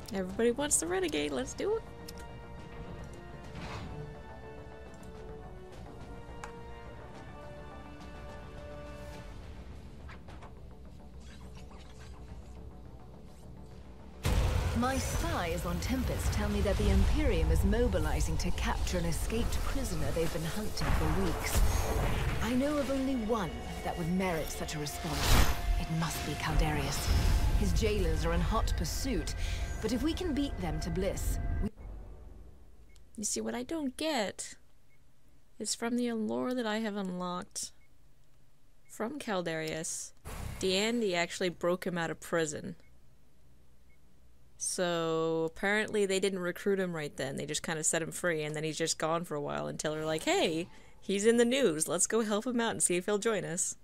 Everybody wants the renegade, let's do it. My spies on Tempest tell me that the Imperium is mobilizing to capture an escaped prisoner they've been hunting for weeks. I know of only one that would merit such a response. It must be Caldarius. His jailers are in hot pursuit, but if we can beat them to Bliss... You see, what I don't get is from the allure that I have unlocked from Caldarius, Diane actually broke him out of prison. So apparently they didn't recruit him right then. They just kind of set him free, and then he's just gone for a while until they're like, hey, he's in the news. Let's go help him out and see if he'll join us.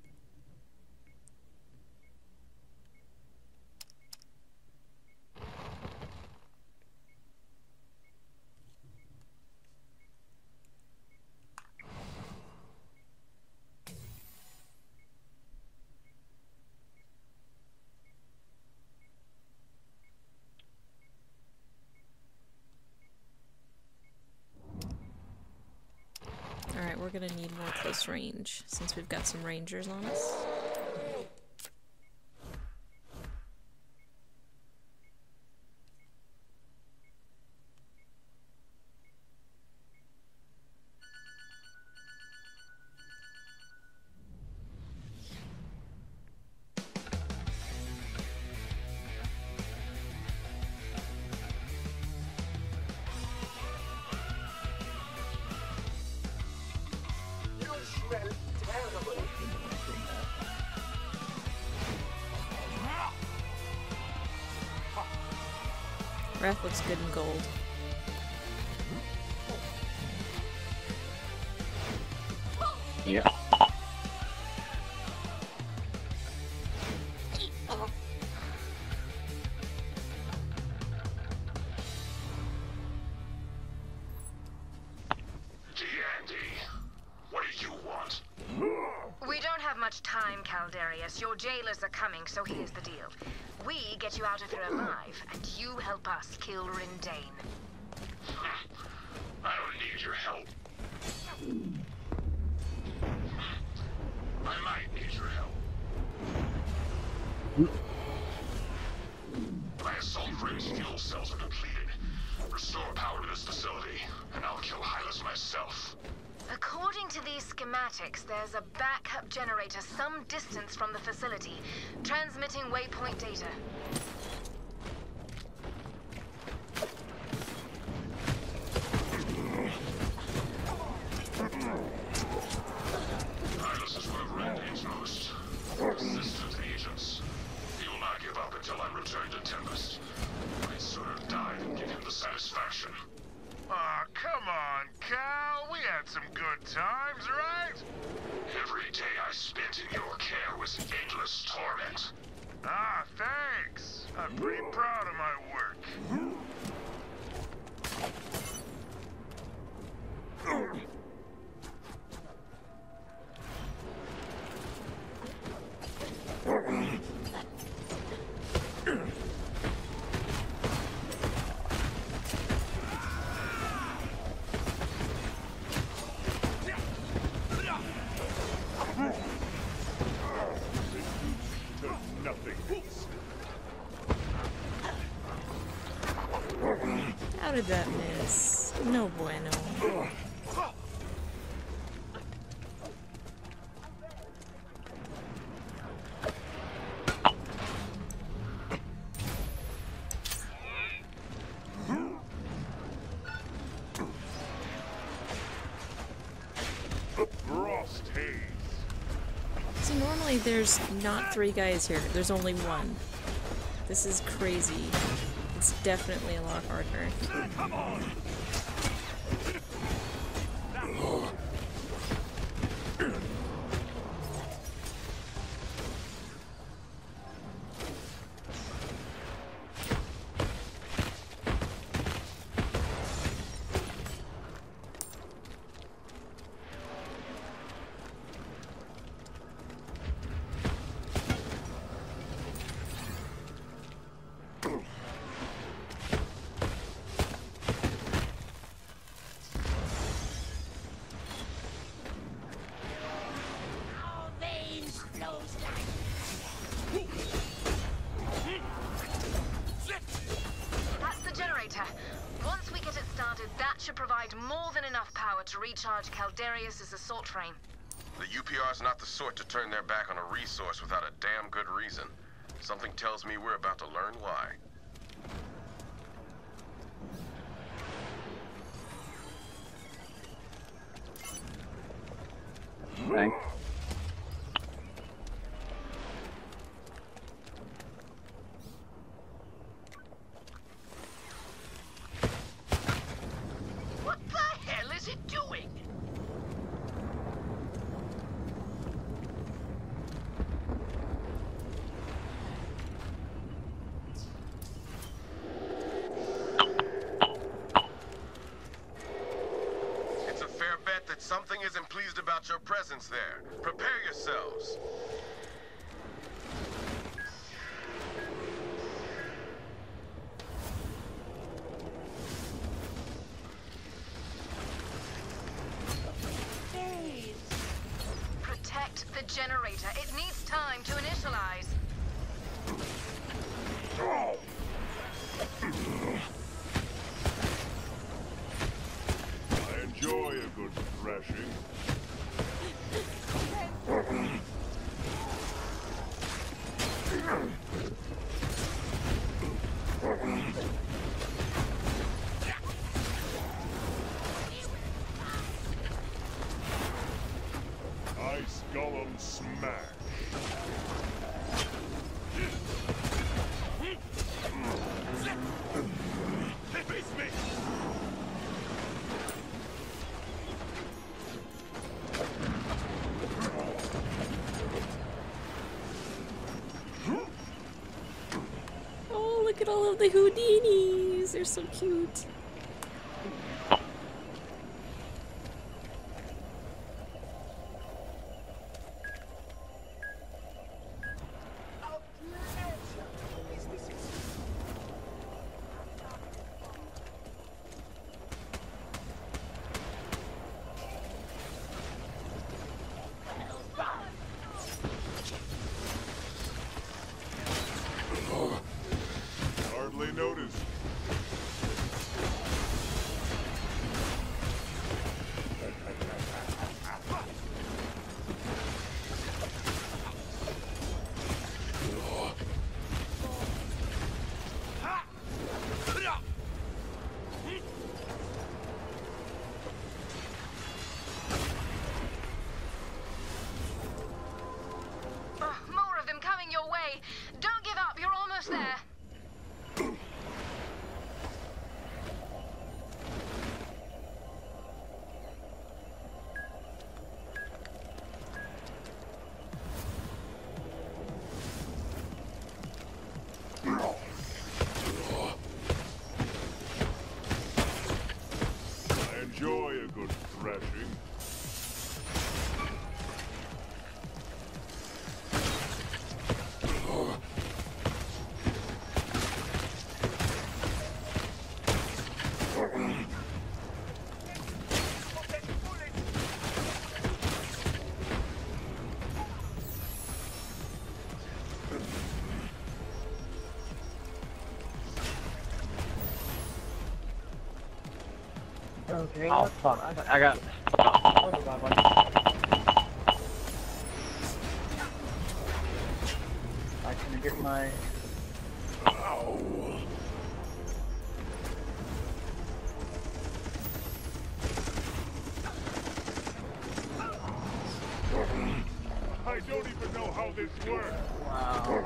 Alright, we're gonna need more close range, since we've got some rangers on us. Wrath looks good in gold. Yeah. What do you want? We don't have much time, Caldarius. Your jailers are coming, so here's the deal. We get you out of here alive, and you help us kill Rindane. I don't need your help. I might need your help. My assault frame's fuel cells are depleted. Restore power to this facility, and I'll kill Hylas myself. According to these schematics, there's a backup generator some distance from the facility, transmitting waypoint data. Hylas is one of Rendain's most resistant agents. He will not give up until I return to Tempest. I'd sooner die than give him the satisfaction. Aw, come on, Cal. We had some good times, right? Every day I spent in your care was endless torment. Ah, thanks. I'm pretty proud of my work. How did that miss? No bueno. So normally there's not 3 guys here. There's only 1. This is crazy. It's definitely a lot harder. Come on! should provide more than enough power to recharge Caldarius' assault frame. The UPR's not the sort to turn their back on a resource without a damn good reason. Something tells me we're about to learn why. Thanks. What the hell is it doing? It's a fair bet that something isn't pleased about your presence there. Prepare yourselves. Protect the generator. It needs time to initialize. I enjoy a good thrashing. Ice Golem smash. It beats me. Oh, look at all of the Houdinis. They're so cute. Hardly noticed. More of them coming your way. Don't give up. You're almost there. I enjoy a good thrashing. Okay. Oh fuck! I got. I can get my. I don't even know how this works. Wow.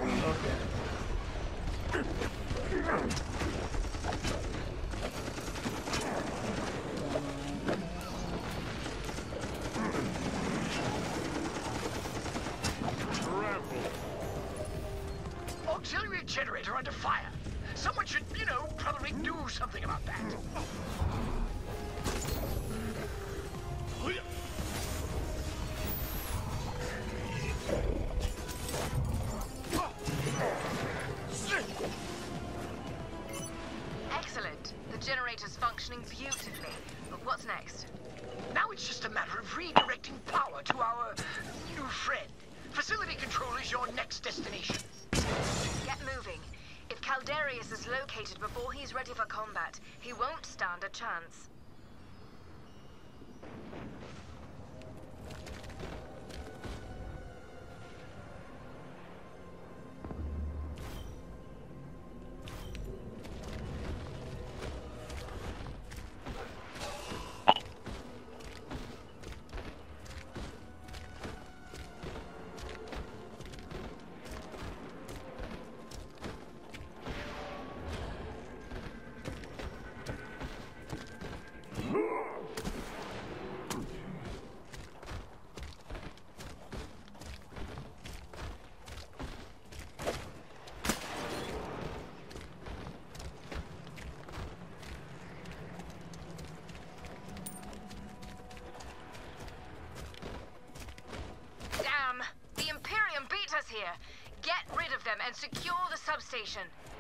Trample. Auxiliary generator under fire. Someone should, probably do something about that. Excellent. The generator's functioning beautifully. But what's next? Now it's just a matter of redirecting power to our new friend. Facility control is your next destination. Get moving. If Caldarius is located before he's ready for combat, he won't stand a chance. secure the substation.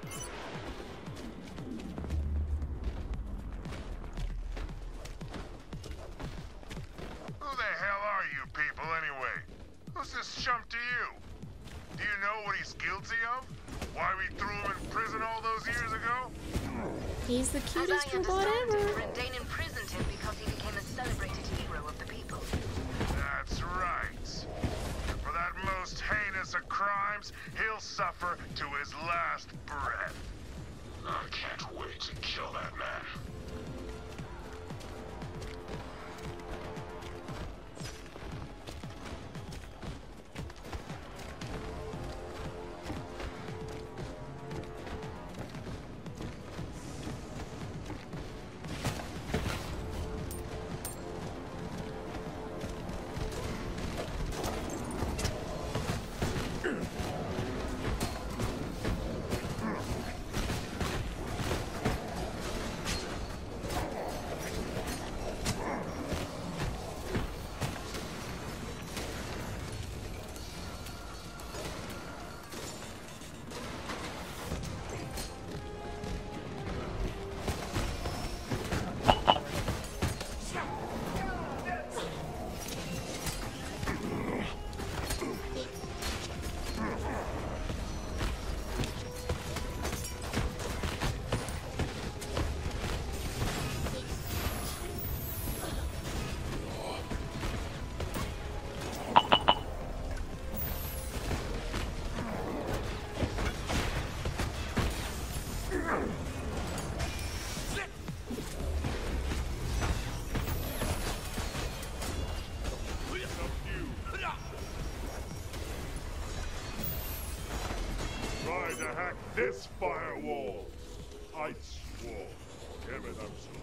Who the hell are you people, anyway? Who's this chump to you? Do you know what he's guilty of? Why we threw him in prison all those years ago? He's the As cutest I robot understand it, ever. Rendane imprisoned him because he became a celebrated hero of the people. That's right. And for that most heinous of crimes, he'll suffer to his last breath. I can't wait to kill that man. Try to hack this firewall. I swore. Damn it, I'm sorry.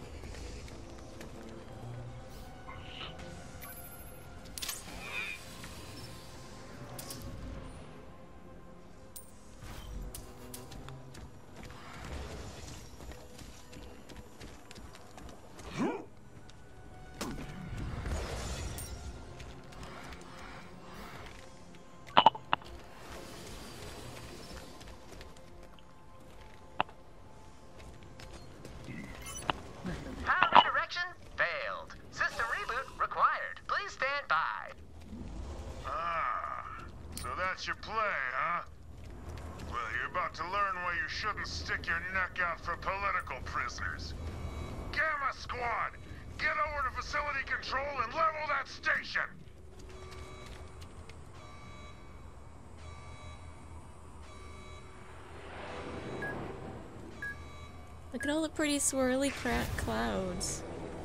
Power redirection failed. System reboot required. Please stand by. Ah, so that's your play, huh? Well, you're about to learn why you shouldn't stick your neck out for political prisoners. Gamma Squad, get over to facility control and level that station! Look at all the pretty swirly clouds.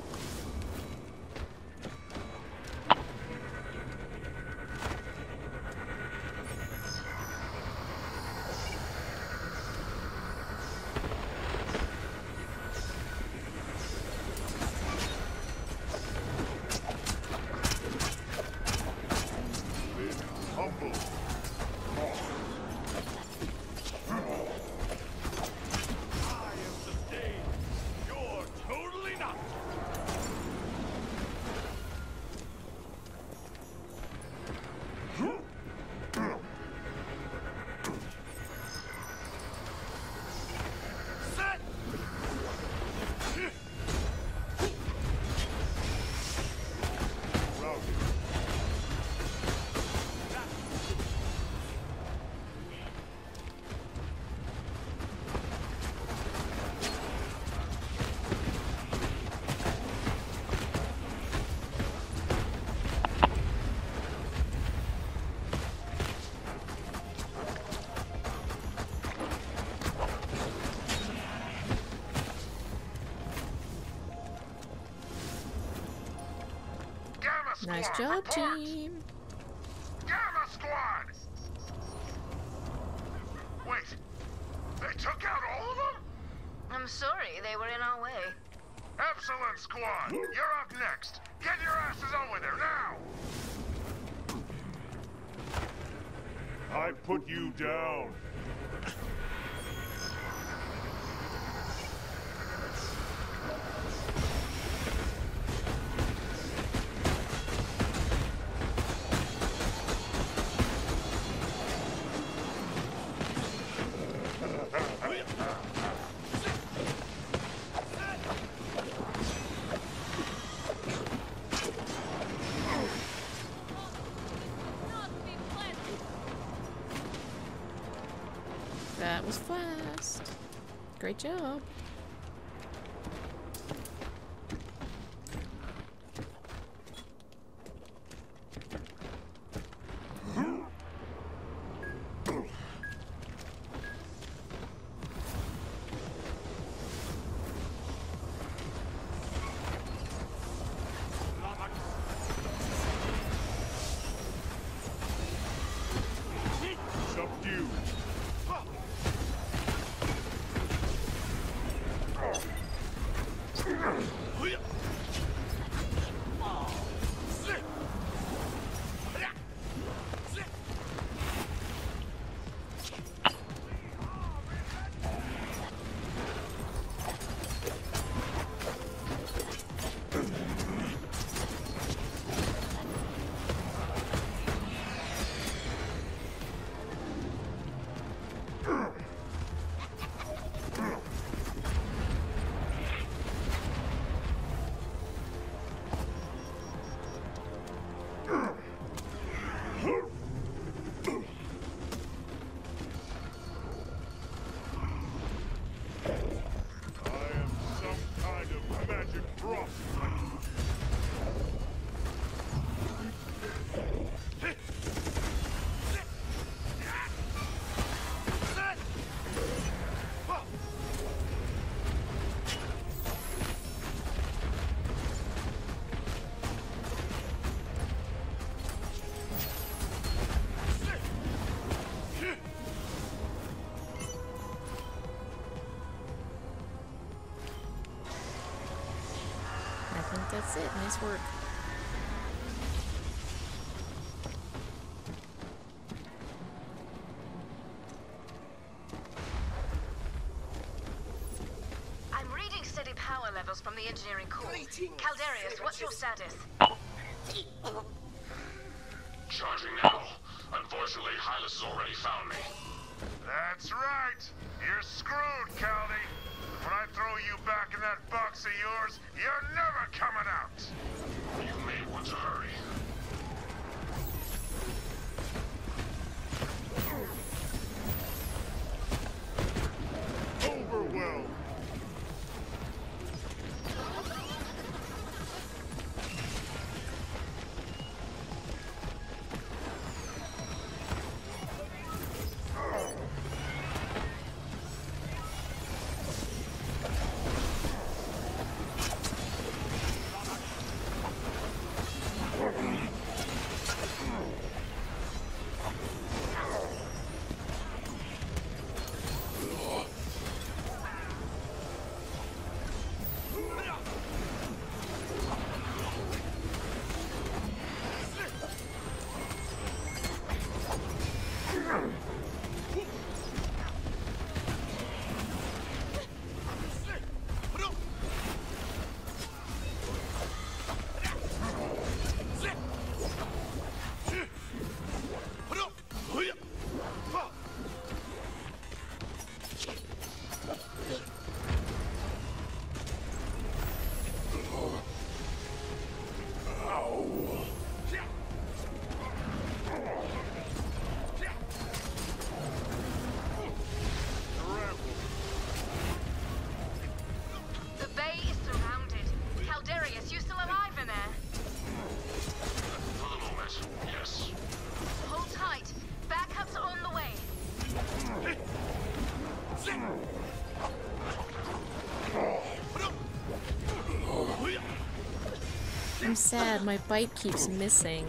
Humble. You're totally not. Set. Gamma Squad, Nice job, report! team. Gamma Squad! Wait, they took out all of them? I'm sorry, they were in our way. Excellent, Squad! You're up next! Get your asses over there, now! I put you down. That was fast. Great job. Subdue. I think that's it. Nice work. I'm reading steady power levels from the engineering core. Caldarius, what's your status? Charging now. Unfortunately, Hylas has already found me. That's right. You're screwed, Caldy. When I throw you back in that box of yours, you're never coming out. You may want to hurry. Overwhelmed. The bay is surrounded. Caldarius, you still alive in there? For the moment, yes. Hold tight. Backups are on the way. I'm sad, my bite keeps missing.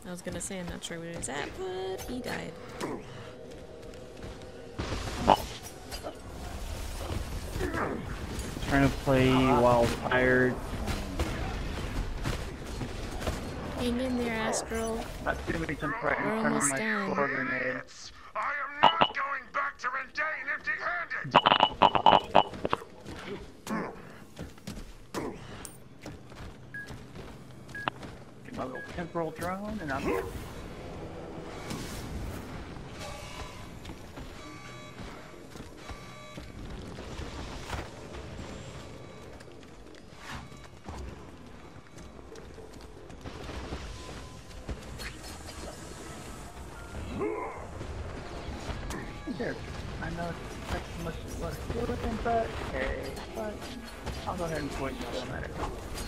I was gonna say I'm not sure where he's at, but he died. Trying to play while tired. Hang in there, Astral. That's gonna be some pressure We're in front of almost my done. core grenade. I am not going back to Rendane empty-handed! Get my little temporal drone and I'm here. There. I know that's much less to do with him, but okay. But I'll go ahead and point you on that.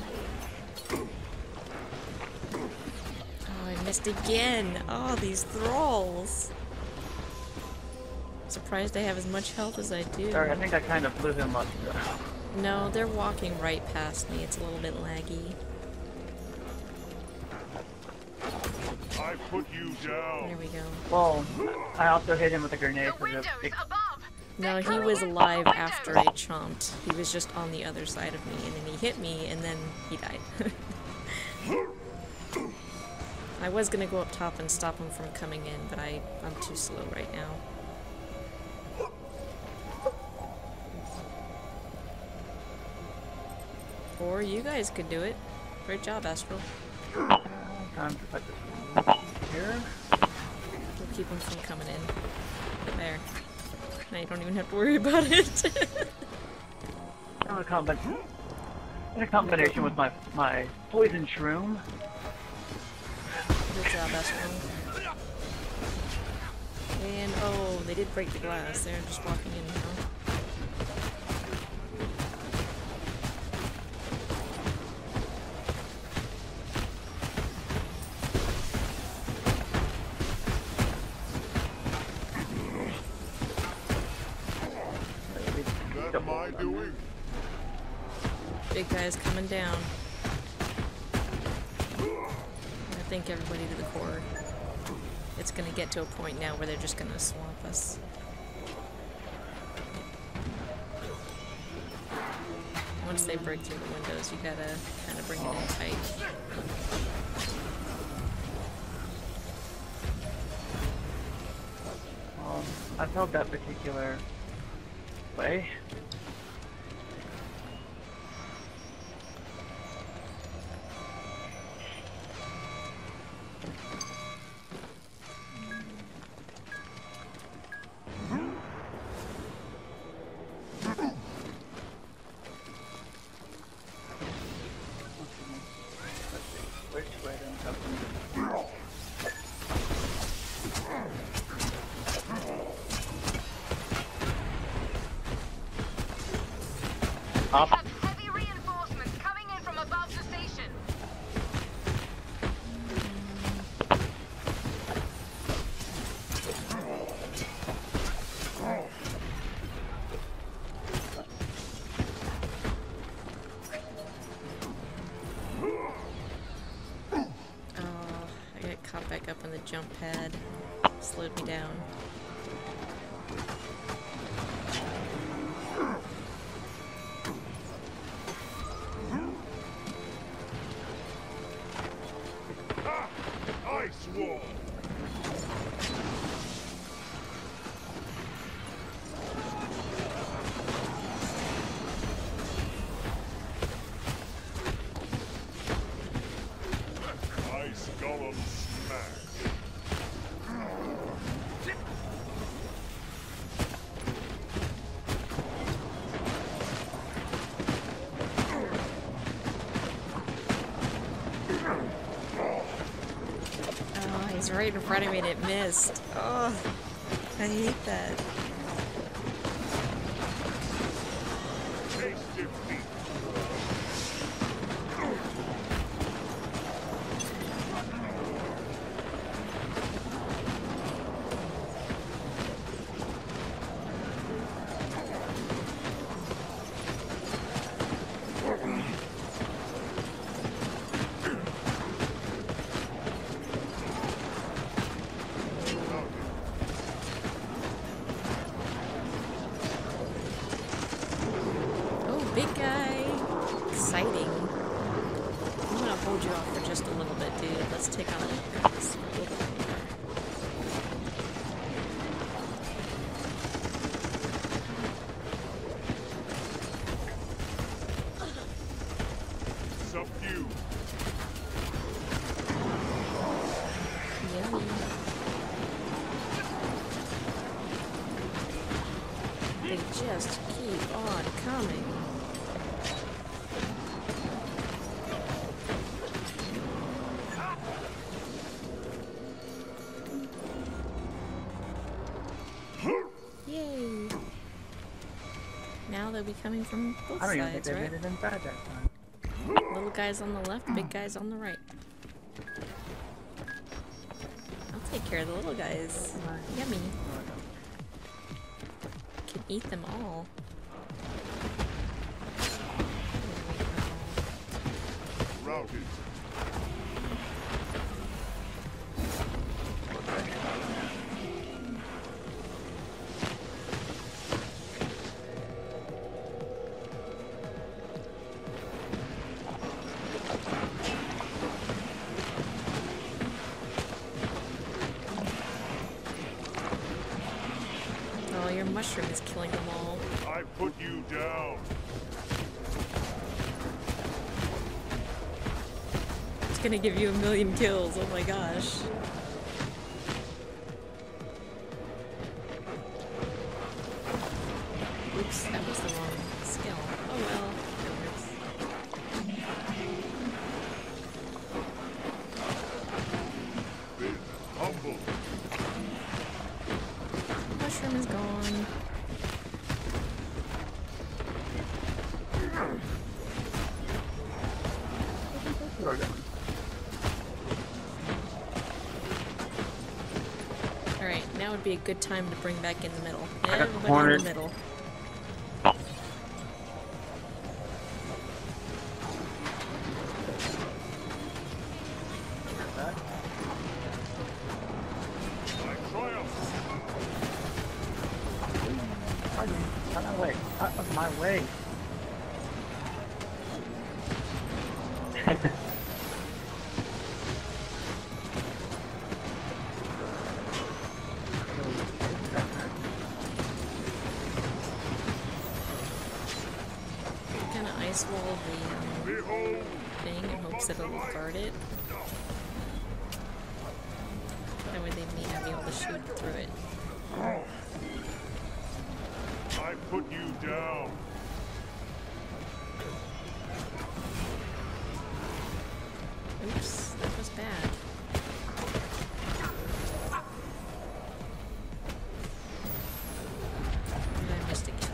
Oh, I missed again. Oh, these thralls. Surprised I have as much health as I do. Sorry, I think I kind of blew him up. No, they're walking right past me. It's a little bit laggy. I put you down. There we go. Well, I also hit him with a grenade The for the windows big. above! No, he was alive after I chomped. He was just on the other side of me, and then he hit me, and then he died. I was gonna go up top and stop him from coming in, but I'm too slow right now. Or you guys could do it. Great job, Astral. Time to put this here. We'll keep him from coming in. There. Now you don't even have to worry about it. In a combination with my poison shroom. Good job, Astral. And oh, they did break the glass. They're just walking in now. That my doing? Big guy's coming down. I think everybody to the core. It's gonna get to a point now where they're just gonna swamp us. Once they break through the windows, you gotta kind of bring it in tight. I've held that particular way. Which way then? We have heavy reinforcements coming in from above the station. Oh, I got caught back up on the jump pad. Slowed me down. Ice wall. Ice golem smash. Oh, he's right in front of me and it missed. Oh, I hate that. Taste defeat. just a little bit, dude. Let's take on this a little bit more. Subdue. Yummy. They just keep on coming. Yay! Now they'll be coming from both I don't even think sides, they right? made it inside that time. Little guys on the left, big guys on the right. I'll take care of the little guys. Yummy. Can eat them all. Routed. Oh, your mushroom is killing them all. I put you down. It's gonna give you 1,000,000 kills, oh my gosh. Oops, that was the wrong skill. Oh well, it works. Been humble. Mushroom is gone. Alright, now would be a good time to bring back in the middle. got Everybody cornered. in the middle. I triumph. Pardon me. Out of my way. Out of my way. Kind of ice wall the Behold. thing in hopes that it'll guard it. That way they may not be able to shoot through it. I put you down. Oops, that was bad. And I missed again.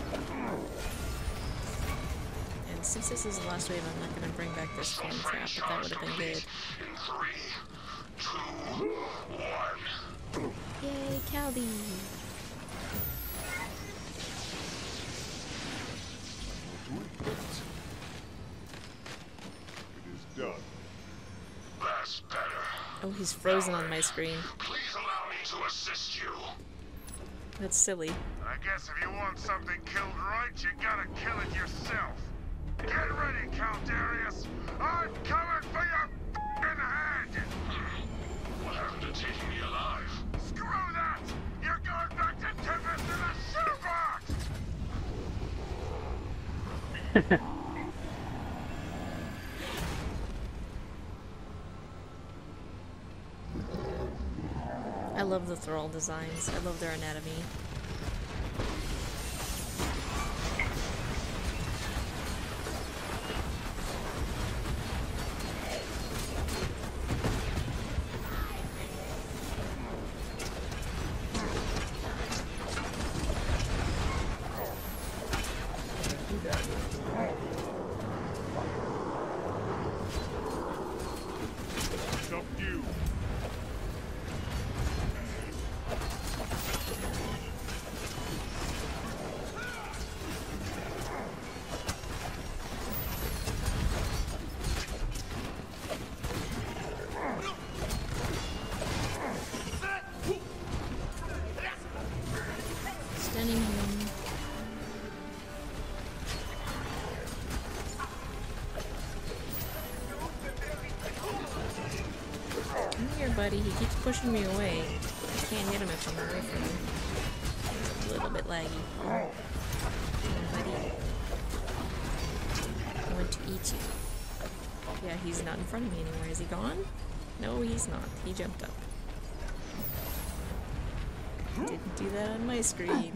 And since this is the last wave, I'm not going to bring back this flame trap, but that would have been good. In 3, 2, 1. Yay, Calby! It is done. That's better. Oh, he's frozen on my screen. Please allow me to assist you. That's silly. I guess if you want something killed right, you gotta kill it yourself. Get ready, Count Darius. I'm coming for your f***ing head. What happened to taking me alive? Screw that! You're going back to Tempest in a shoebox! I love the Thrall designs. I love their anatomy. Subdue. buddy. He keeps pushing me away. I can't hit him if I'm away from him. It's a little bit laggy. Come on, buddy. I want to eat you. Yeah, he's not in front of me anymore. Is he gone? No, he's not. He jumped up. Didn't do that on my screen.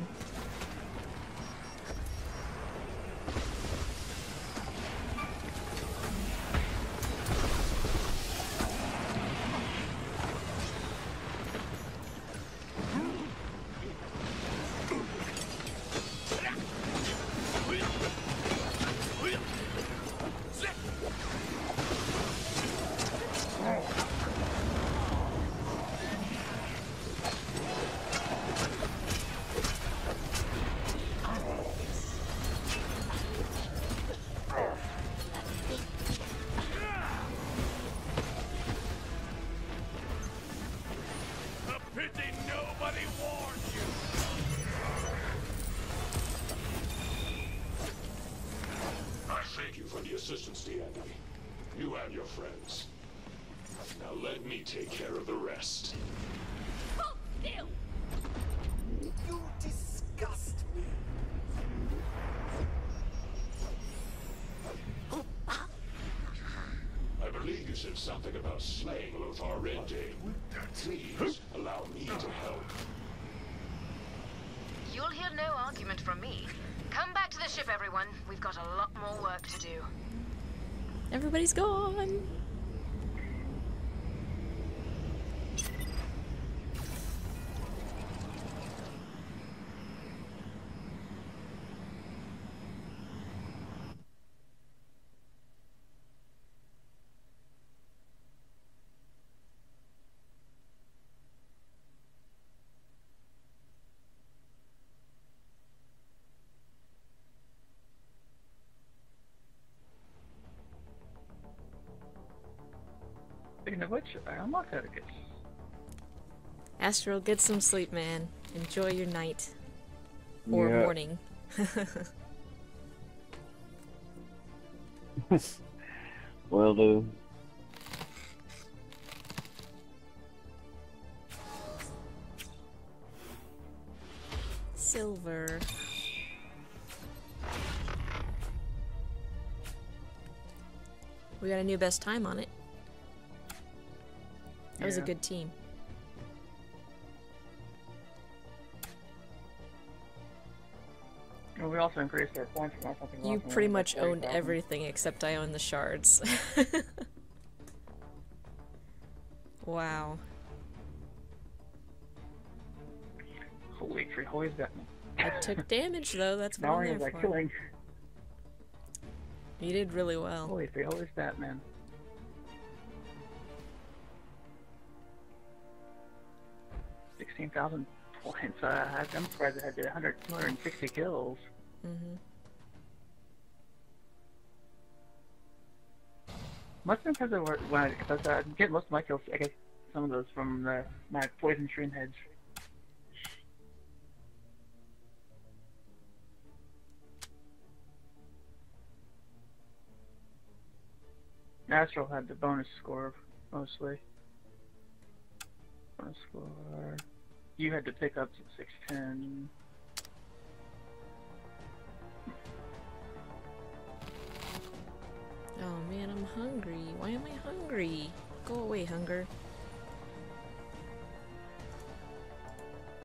Assistance, D'Andy. You and your friends. Now let me take care of the rest. You disgust me. I believe you said something about slaying Lothar Rendane. Please allow me to help. You'll hear no argument from me. Come back to the ship, everyone. We've got a lot more work to do. Everybody's gone. Speaking of which, I unlocked etiquette. Astral, get some sleep, man. Enjoy your night. Or Yeah. morning. Will do. Silver. We got a new best time on it. That was a Yeah. good team. And we also increased our points from something. You pretty much owned everything except I own the shards. Wow. Holy tree, holy Batman. I took damage though, that's what Now I'm he's there like for. killing. You did really well. Holy tree, holy Batman. $16,000 points. I'm surprised I did 260 kills. Mm-hmm. Must have been because when I get most of my kills, I get some of those from my poison shroom heads. Astral had the bonus score mostly. Bonus score. You had to pick up 610. Oh man, I'm hungry. Why am I hungry? Go away, hunger.